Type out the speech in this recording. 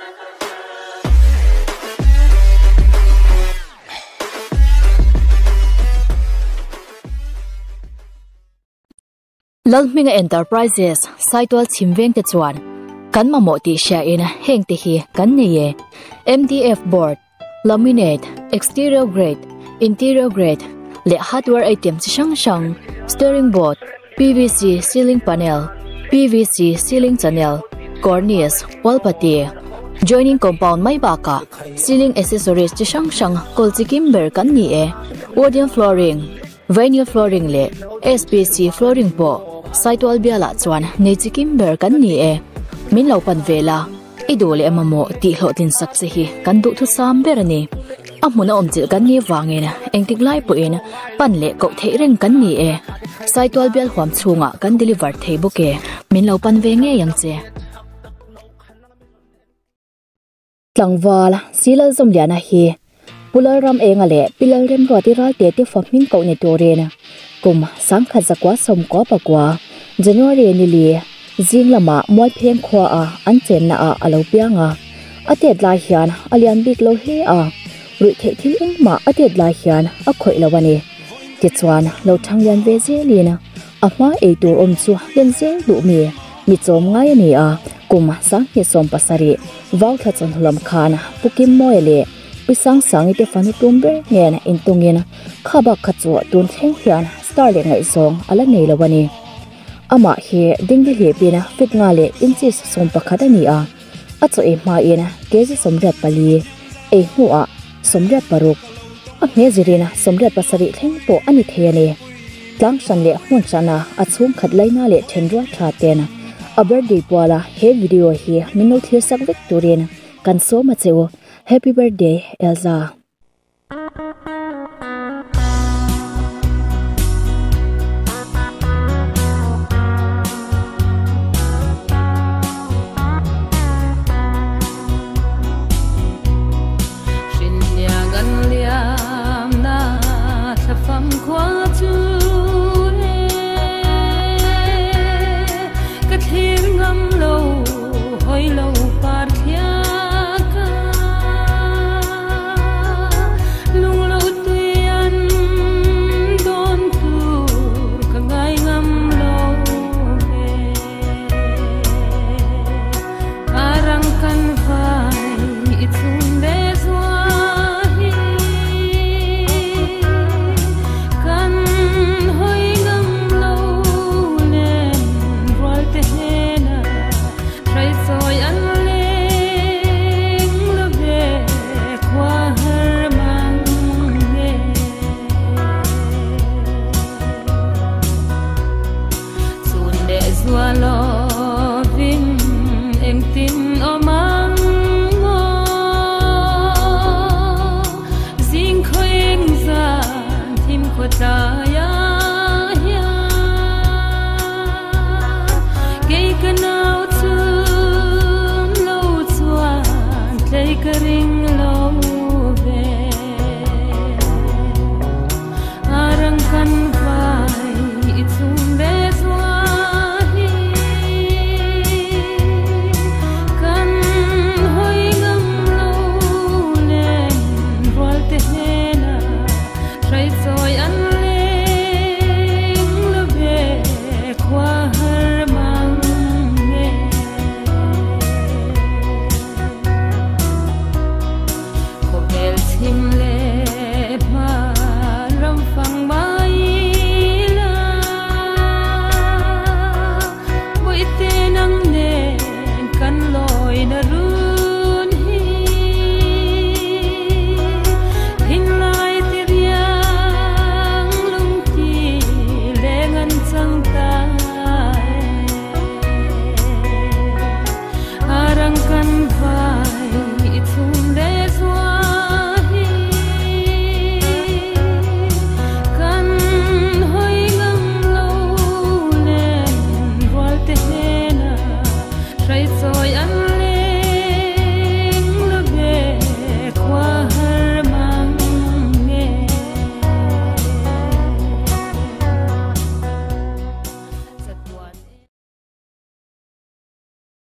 Lalminga Enterprises saitwal chimveng te chuan kan mamo ti sha in heng te hi kan nei MDF board laminate exterior grade interior grade le hardware item chi sang steering board PVC ceiling panel PVC ceiling channel cornice wall putty joining compound mai baka ceiling accessories chi sang kol chi kimber kan ni wooden flooring vinyl flooring le SPC flooring po saitwal biala chuan nei chi kimber kan ni min lo pan vela idole amamo ti hlotin sak che hi kan du thu sam berani amuna omchil kan ni wangena engtik lai po in pan le ko thei reng kan ni saitwal bial huam chhunga kan deliver thei boke min lo pan ve nge yang che tlangwala F.Lalzamliani hi pular ram enga le pilal rem ro ti ral te te faming ko ni torena kum sang kha zakwa som ko pakwa January ni li jinglama moi pheng khwa a an chen na a alo pianga atet la hian alian bik lo he a rui the thil eng ma atet la hian a khoi lawani ti chuan lo thang yan ve je lina a ma e tur om chu yan je lu mi chom ngai ni a kum sang hi som pasari waw tha chon hulam khana pukim moile pisang sang ite fanu tumbe ngen intungin khaba khachu tun theng hian star le ngai song ala nei lawani ama he dingdi he pina fit nga le inches som pakhada ni a acho e ma ena kezi somrat pali e hu a somrat paruk a me zirina somrat pasari thleng po ani theyani tlang san le hun chana achum khat laina le thendra tha tena a birthday pala he video hi mino thirsak vek turin kan so ma cheu happy birthday Elza hriat